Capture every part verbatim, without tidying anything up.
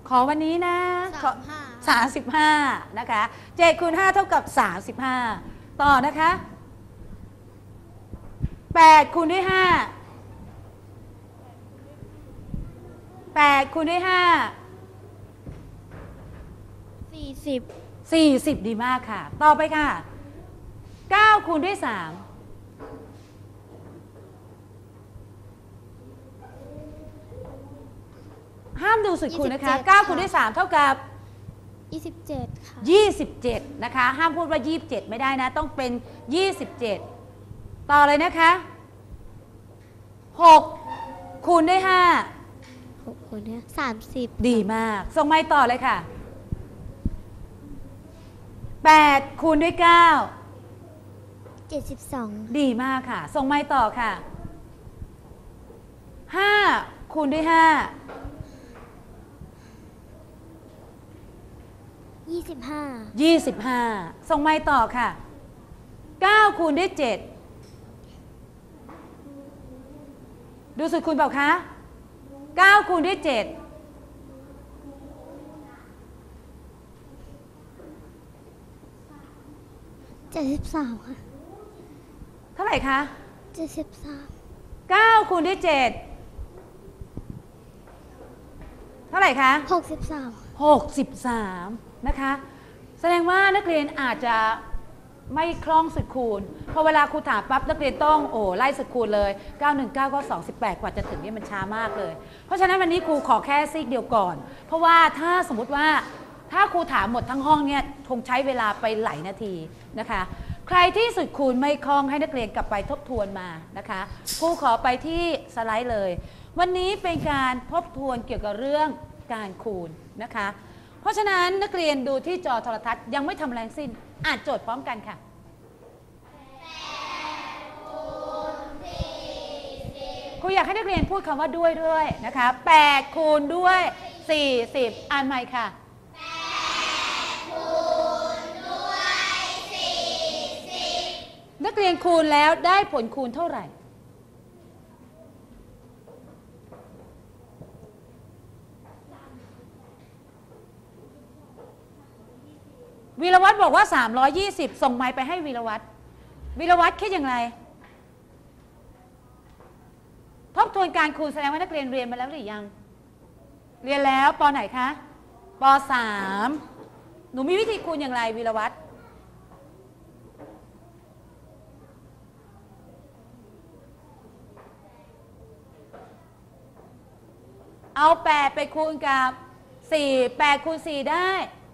ขอวันนี้นะขอสามสิบห้านะคะเจ็ดคูณห้าเท่ากับสามสิบห้าต่อนะคะแปดคูณด้วยห้าแปดคูณด้วยห้าสี่สิบสี่สิบดีมากค่ะต่อไปค่ะเก้าคูณด้วยสามห้ามดูสุดคูณนะคะเก้าคูณด้วยสามเท่ากับยี่สิบเจ็ดค่ะยี่สิบเจ็ดนะคะห้ามพูดว่ายี่สิบเจ็ดไม่ได้นะต้องเป็นยี่สิบเจ็ดต่อเลยนะคะหกคูณด้วยห้าหกคูณด้วยสามสิบดีมากส่งไม้ต่อเลยค่ะแปดคูณด้วยเก้าเจ็ดสิบสองดีมากค่ะส่งไม้ต่อค่ะห้าคูณด้วยห้ายี่สิบห้ายี่สิบห้าส่งไม้ต่อค่ะเก้าคูณด้วยเจ็ดดูสุดคูณเปล่าคะเก้าคูณด้วยเจ็ดเจ็ดสิบสามค่ะเท่าไหร่คะเจ็ดสิบสามเก้าคูณด้วยเจ็ดเท่าไหร่คะหกสิบสามหกสิบสามนะคะแสดงว่านักเรียนอาจจะไม่คล่องสุดคูณพอเวลาครูถามปั๊บนักเรียนต้องโอ้ไล่สุดคูณเลยเก้า หนึ่ง เก้า ก็สอง สิบแปดกว่าจะถึงนี่มันช้ามากเลยเพราะฉะนั้นวันนี้ครูขอแค่ซีกเดียวก่อนเพราะว่าถ้าสมมติว่าถ้าครูถามหมดทั้งห้องเนี่ยคงใช้เวลาไปหลายนาทีนะคะใครที่สุดคูณไม่คล่องให้นักเรียนกลับไปทบทวนมานะคะครูขอไปที่สไลด์เลยวันนี้เป็นการทบทวนเกี่ยวกับเรื่องการคูณนะคะเพราะฉะนั้นนักเรียนดูที่จอโทรทัศน์ยังไม่ทำแรงสิ้นอ่านโจทย์พร้อมกันค่ะครูอยากให้นักเรียนพูดคำว่าด้วยด้วยนะคะแปดคูณด้วยสี่สิบอ่านใหม่ค่ะแปดคูณด้วยสี่สิบนักเรียนคูณแล้วได้ผลคูณเท่าไหร่วีรวัตรบอกว่าสามร้อยยี่สิบส่งไมค์ไปให้วีรวัตรวีรวัตรคิดอย่างไรทบทวนการคูณแสดงว่านักเรียนเรียนมาแล้วหรือยังเรียนแล้วป.ไหนคะป.สามหนูมีวิธีคูณอย่างไรวีรวัตรเอาแปดไปคูณกับสี่แปดคูณสี่ได้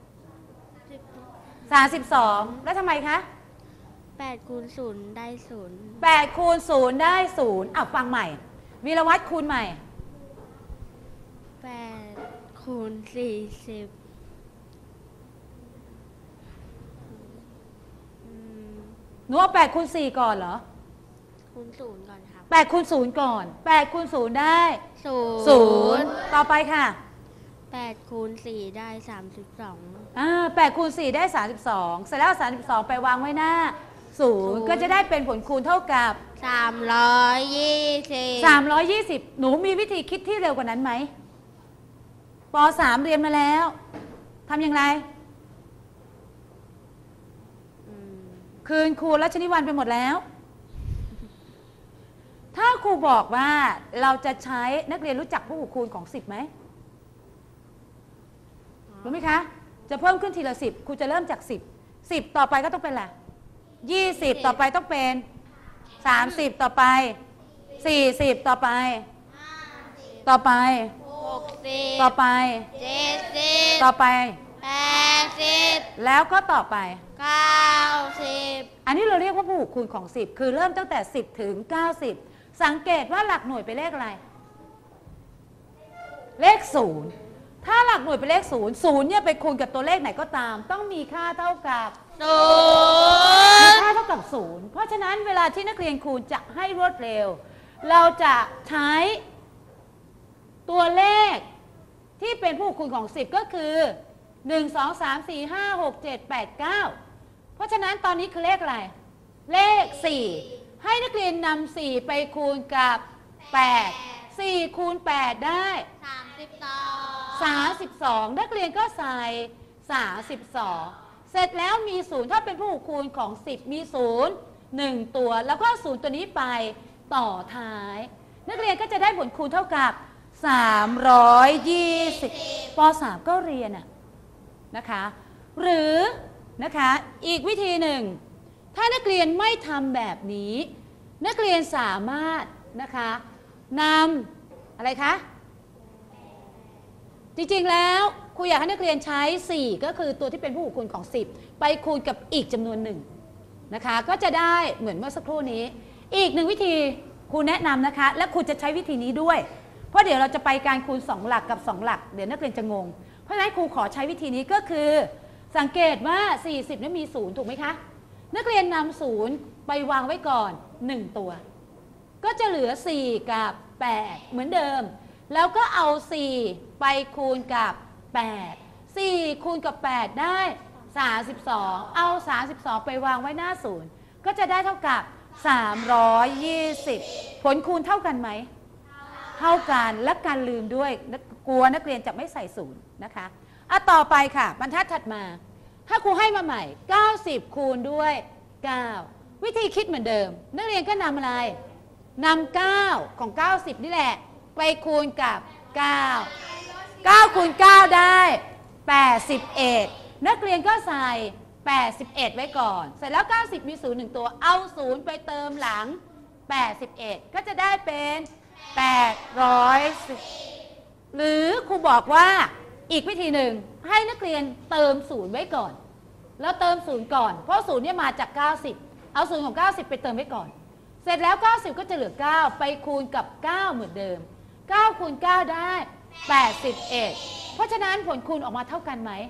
สามสิบสองแล้วทำไมคะแปดคูณศูนย์ได้ศูนย์แปดคูณศูนย์ได้ศูนย์อ่ะฟังใหม่วีรวัตรคูณใหม่แปดคูณสี่สิบหนูเอาแปดคูณสี่ก่อนเหรอคูณศูนย์ก่อนครับแปดคูณศูนย์ก่อนแปดคูณศูนย์ได้ศูนย์ศูนย์ต่อไปค่ะแปดคูณสี่ได้สามสิบสองอ่าแปดคูณสี่ได้สามสิบสองเสร็จแล้วสามสิบสองไปวางไว้หน้าศูนย์ก็จะได้เป็นผลคูณเท่ากับสามร้อยยี่สิบสามร้อยยี่สิบหนูมีวิธีคิดที่เร็วกว่านั้นไหมป.สามเรียนมาแล้วทำอย่างไรคืนครูรัชนิวันไปหมดแล้วถ้าครูบอกว่าเราจะใช้นักเรียนรู้จักพหุคูณของสิบไหมรู้ไหมคะจะเพิ่มขึ้นทีละสิบครูจะเริ่มจากสิบสิบต่อไปก็ต้องเป็นอะไรยี่สิบต่อไปต้องเป็นสามสิบต่อไปสี่สิบต่อไปต่อไปหกสิบต่อไปเจ็ดสิบต่อไปแปดสิบแล้วก็ต่อไปเก้าสิบอันนี้เราเรียกว่าพหุคูณของสิบคือเริ่มตั้งแต่สิบถึงเก้าสิบสังเกตว่าหลักหน่วยเป็นเลขอะไรเลขศูนย์ถ้าหลักหน่วยเป็นเลขศูนย์ศูนย์เนี่ยไปคูณกับตัวเลขไหนก็ตามต้องมีค่าเท่ากับศูนย์มีนย์ค่าเท่ากับศูนย์เพราะฉะนั้นเวลาที่นักเรียนคูณจะให้รวดเร็วเราจะใช้ตัวเลขที่เป็นพหุคูณของสิบก็คือหนึ่ง สอง สาม สี่ ห้า หก เจ็ด แปด เก้าเพราะฉะนั้นตอนนี้คือเลขอะไรเลขสี่ให้นักเรียนนำสี่ไปคูณกับแปดสี่คูณแปดได้สามสิบสองสามสิบสองนักเรียนก็ใส่สามสิบสองเสร็จแล้วมีศูนย์ถ้าเป็นผู้คูณของสิบมีศูนย์หนึ่งตัวแล้วก็ศูนย์ตัวนี้ไปต่อท้ายนักเรียนก็จะได้ผลคูณเท่ากับสามร้อยยี่สิบป .สาม ก็เรียนอะนะคะหรือนะคะอีกวิธีหนึ่งถ้านักเรียนไม่ทำแบบนี้นักเรียนสามารถนะคะนำอะไรคะจริงๆแล้วครูอยากให้นักเรียนใช้สี่ก็คือตัวที่เป็นผู้คูณของสิบไปคูณกับอีกจำนวนหนึ่งนะคะก็จะได้เหมือนเมื่อสักครู่นี้อีกหนึ่งวิธีครูแนะนำนะคะและครูจะใช้วิธีนี้ด้วยเพราะเดี๋ยวเราจะไปการคูณสองหลักกับสองหลักเดี๋ยวนักเรียนจะงงเพราะฉะนั้นครูขอใช้วิธีนี้ก็คือสังเกตว่าสี่สิบนั้นมีศูนย์ถูกไหมคะนักเรียนนำศูนย์ไปวางไว้ก่อนหนึ่งตัวก็จะเหลือสี่กับแปดเหมือนเดิมแล้วก็เอาสี่ไปคูณกับแปด สี่คูณกับแปดได้สามสิบสองเอาสามสิบสองไปวางไว้หน้าศูนย์ก็จะได้เท่ากับสามร้อยยี่สิบผลคูณเท่ากันไหมเท่ากันและการลืมด้วยกลัวนักเรียนจะไม่ใส่ศูนย์นะคะอ่ะต่อไปค่ะบรรทัดถัดมาถ้าครูให้มาใหม่เก้าสิบคูณด้วยเก้าวิธีคิดเหมือนเดิมนักเรียนก็นำอะไรนำเก้าของเก้าสิบนี่แหละไปคูณกับเก้า เก้าคูณเก้าได้แปดสิบเอ็ดนักเรียนก็ใส่แปดสิบเอ็ดไว้ก่อนเสร็จแล้วเก้าสิบมีศูนย์หนึ่งตัวเอาศูนย์ไปเติมหลังแปดสิบเอ็ดก็จะได้เป็นแปดร้อยสิบหรือครูบอกว่าอีกวิธีหนึ่งให้นักเรียนเติมศูนย์ไว้ก่อนแล้วเติมศูนย์ก่อนเพราะศูนย์เนี่ยมาจากเก้าสิบเอาศูนย์ของเก้าสิบไปเติมไว้ก่อนเสร็จแล้วเก้าสิบก็จะเหลือเก้าไปคูณกับเก้าเหมือนเดิมเก้าคูณเก้าได้แปดสิบเอ็ดเพราะฉะนั้นผลคูณออกมาเท่ากันไหม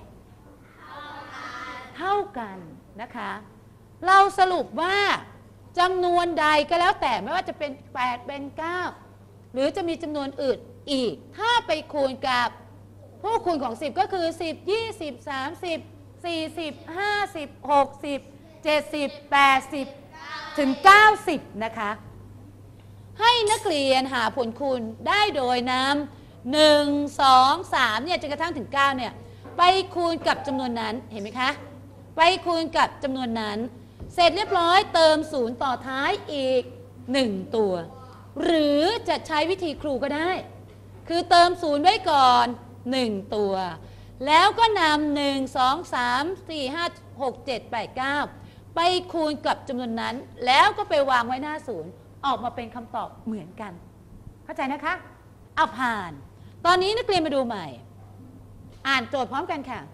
เท่ากันนะคะเราสรุปว่าจำนวนใดก็แล้วแต่ไม่ว่าจะเป็นแปดเป็นเก้าหรือจะมีจำนวนอื่นอีกถ้าไปคูณกับผู้คูณของสิบก็คือสิบ ยี่สิบ สามสิบ สี่สิบ ห้าสิบ หกสิบ เจ็ดสิบ แปดสิบถึงเก้าสิบนะคะให้นักเรียนหาผลคูณได้โดยนำหนึ่ง สอง สามเนี่ยจนกระทั่งถึงเก้าเนี่ยไปคูณกับจำนวนนั้นเห็นไหมคะไปคูณกับจำนวนนั้นเสร็จเรียบร้อยเติมศูนย์ต่อท้ายอีกหนึ่งตัวหรือจะใช้วิธีครูก็ได้คือเติมศูนย์ไว้ก่อนหนึ่งตัวแล้วก็นำหนึ่ง สอง สาม สี่ ห้า หก เจ็ด แปด เก้าไปคูณกับจำนวนนั้นแล้วก็ไปวางไว้หน้าศูนย์ออกมาเป็นคำตอบเหมือนกันเข้าใจนะคะเอาผ่านตอนนี้นักเรียนมาดูใหม่อ่านโจทย์พร้อมกันค่ะ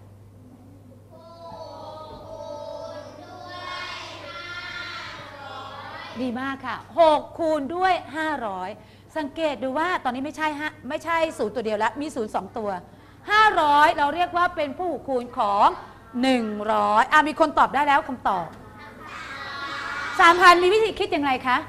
ดีมากค่ะหกคูณด้วยห้าร้อยสังเกตดูว่าตอนนี้ไม่ใช่ฮะไม่ใช่ศูนย์ตัวเดียวแล้วมีศูนย์สองตัวห้าร้อยเราเรียกว่าเป็นผู้คูณของหนึ่งร้อยอ่ะมีคนตอบได้แล้วคำตอบ สามพัน มีวิธีคิดอย่างไรคะ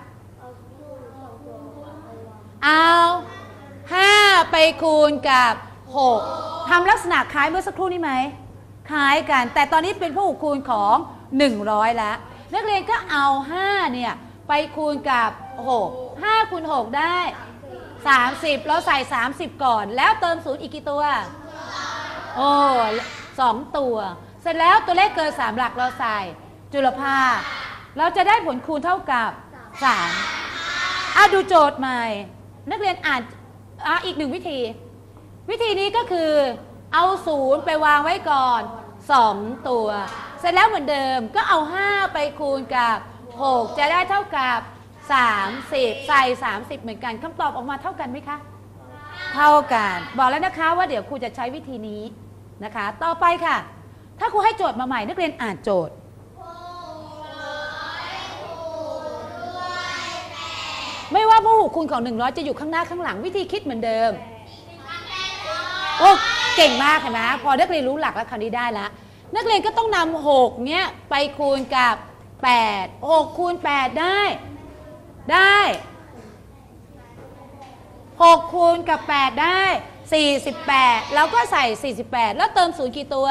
เอาห้าไปคูณกับหกทำลักษณะคล้ายเมื่อสักครู่นี้ไหมคล้ายกันแต่ตอนนี้เป็นผู้คูณของหนึ่งร้อยแล้วนักเรียนก็เอาห้าเนี่ยไปคูณกับหก ห้าคูณหกได้สามสิบเราใส่สามสิบก่อนแล้วเติมศูนย์อีกกี่ตัวโอ้สองตัวเสร็จแล้วตัวเลขเกินสามหลักเราใส่จุลภาคเราจะได้ผลคูณเท่ากับสามอ่ะดูโจทย์ใหม่นักเรียนอ่านอ่ะอีกหนึ่งวิธีวิธีนี้ก็คือเอาศูนย์ไปวางไว้ก่อนสองตัวเสร็จแล้วเหมือนเดิมก็เอาห้าไปคูณกับหกจะได้เท่ากับสามสิบใส่สามสิบเหมือนกันคำตอบออกมาเท่ากันไหมคะเท่ากันบอกแล้วนะคะว่าเดี๋ยวครูจะใช้วิธีนี้นะคะต่อไปค่ะถ้าครูให้โจทย์มาใหม่นักเรียนอ่านโจทย์ไม่ว่าผู้คูณของหนึ่งร้อยจะอยู่ข้างหน้าข้างหลังวิธีคิดเหมือนเดิมโอ้เก่งมากเห็นไหมพอนักเรียนรู้หลักแล้วคราวนี้ได้แล้วนักเรียนก็ต้องนำหกเนี้ยไปคูณกับแปด หกคูณแปดได้ได้หกคูณกับแปดได้สี่สิบแปดแล้วก็ใส่สี่สิบแปดแล้วเติมศูนย์กี่ตัว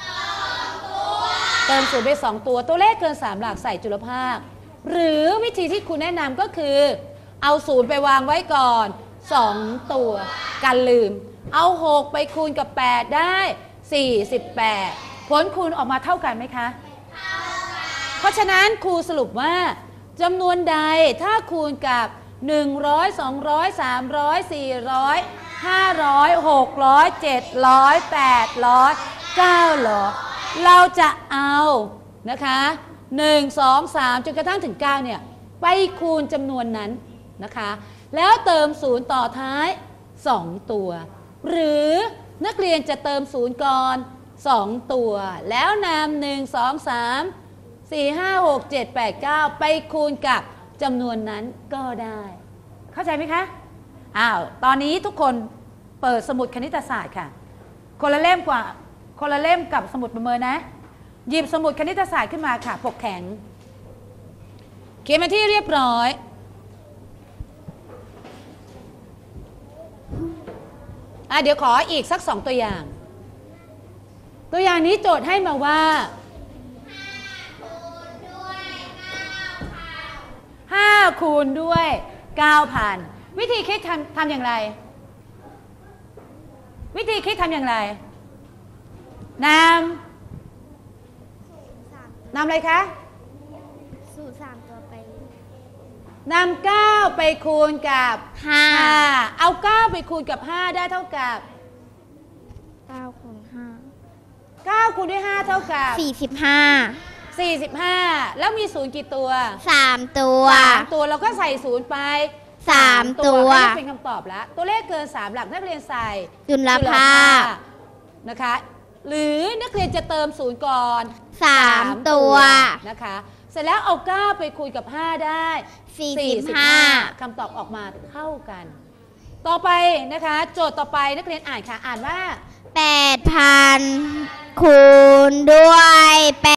เติมศูนย์ไปสองตัวตัวเลขเกินสามหลักใส่จุลภาคหรือวิธีที่คุณแนะนำก็คือเอาศูนย์ไปวางไว้ก่อนสองตัวกันลืมเอาหกไปคูณกับแปดได้สี่สิบแปดผลคูณออกมาเท่ากันไหมคะเพราะฉะนั้นครูสรุปว่าจำนวนใดถ้าคูณกับหนึ่งร้อย สองร้อย สามร้อย สี่ร้อย ห้าร้อย หกร้อย เจ็ดร้อย แปดร้อย เก้าร้อยเราจะเอานะคะหนึ่ง สอง สามจนกระทั่งถึงเก้าเนี่ยไปคูณจำนวนนั้นนะคะแล้วเติมศูนย์ต่อท้ายสองตัวหรือนักเรียนจะเติมศูนย์ก่อนสองตัวแล้วนำหนึ่ง สอง สาม สี่ ห้า หก เจ็ด แปด เก้าไปคูณกับจำนวนนั้นก็ได้เข้าใจไหมคะอ้าวตอนนี้ทุกคนเปิดสมุดคณิตศาสตร์ค่ะคนละเล่มกว่าคนละเล่มกับสมุดประเมินนะหยิบสมุดคณิตศาสตร์ขึ้นมาค่ะปกแข็งเขียนมาที่เรียบร้อยอ่ะเดี๋ยวขออีกสักสองตัวอย่างตัวอย่างนี้โจทย์ให้มาว่าห้าคูณด้วย เก้าพัน วิธีคิดทำทำอย่างไรวิธีคิดทำอย่างไรนำนำอะไรคะสูตรสามตัวไปนำเก้าไปคูณกับห้าเอาเก้าไปคูณกับห้าได้เท่ากับเก้าคูณห้าเก้าคูณด้วยห้าเท่ากับสี่สิบห้าสี่สิบห้าแล้วมีศูนย์กี่ตัวสามตัวสามตัวเราก็ใส่ศูนย์ไปสามตัวนี่เป็นคำตอบแล้วตัวเลขเกินสามหลักนักเรียนใส่จุลภาคนะคะหรือนักเรียนจะเติมศูนย์ก่อนสามตัวนะคะเสร็จแล้วเอาเก้าไปคูณกับห้าได้สี่สิบห้าคำตอบออกมาเท่ากันต่อไปนะคะโจทย์ต่อไปนักเรียนอ่านค่ะอ่านว่าแปดพันคูณด้วย